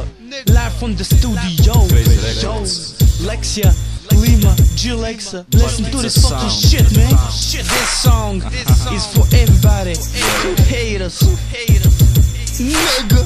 Live from the studio. Yo, Lexia, Lima, G-Lexa. Listen to this fucking shit, man. This song is for everybody who hate us. Nigga.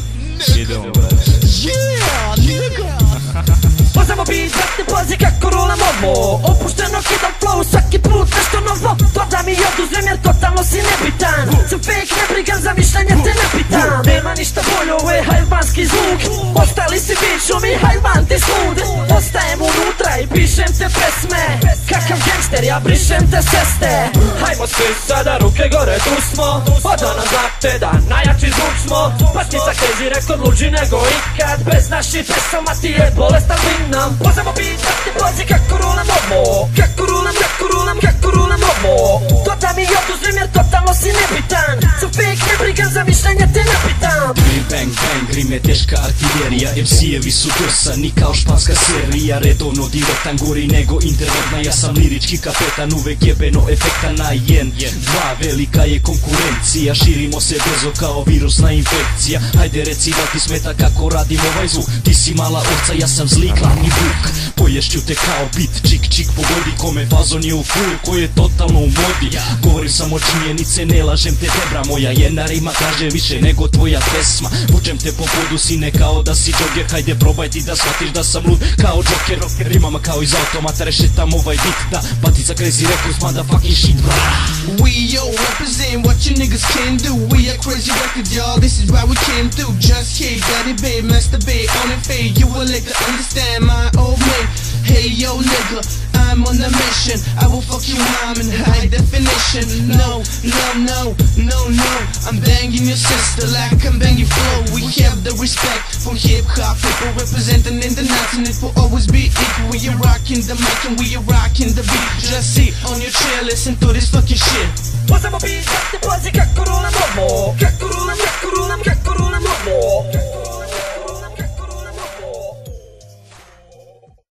Yeah, nigga. Možemo biti zlatni plazi kako rule momo. Opušteno kidam flow, svaki put nešto novo. To da mi oduzmem jer totalno si nebitan. Sam fake, ne brigam za mišljenje, te ne pitam. Nema ništa bolje, ovo je hajvanski zvuk. Ostali si biću mi hajvan ti smud. Ostajem unutra i pišem te pesme. Kakav gangster, ja brišem te seste. Hajmo svi sada, ruke gore, tu smo. Odo nam znate da najjači zvuk smo. Patnica crazy, rekord luđi nego ikad. Bez naših pesama ti je bolestan nam. Možemo biti zlatni plazi kako rule momo. Kako rule momo. To da mi oduzmem jer totalno si nebitan. Sam fake, ne brigam za mišljenje, te ne pitam. Bang bang bang, rime teška artiljerija. MC-evi su drsani kao španska serija. Redovno direktan, gori nego internetna. Ja sam lirički kapetan, uvek jebeno efekta na jen. Dva, velika je konkurencija. Širimo se brzo kao virusna infekcija. Hajde reci da ti smeta kako radim ovaj zvuk. Ti si mala ovca, ja sam zli glavni vuk. Poješću te kao bit, čik čik pogodi. Kome fazon je u full, ko je totalno u modi. Govorim samo činjenice, ne lažem te, debra moja. Jedna rima kaže više nego tvoja pesma. Vučem te po podu, sine, kao da si Joker. Hajde probaj ti da shvatiš da sam lud kao Joker. Rimama kao iz automata, rešetam ovaj bit. Da, Patnica crazy records, motherfucking shit. We yo represent what you niggas can do. We are crazy records, y'all. This is why we came through. Just hate, daddy, babe, masturbate on it, fade. You will like to understand my old man. Hey yo nigga, I'm on a mission. I will fuck you mom in high definition. No, no, no, no, no. I'm banging your sister like I'm banging flow. We have the respect from hip hop people representing in the nights, and it will always be equal. We are rocking the mic and we are rocking the beat. Just sit on your chair, listen to this fucking shit. Možemo biti zlatni plazi kako rule momo. Kako rule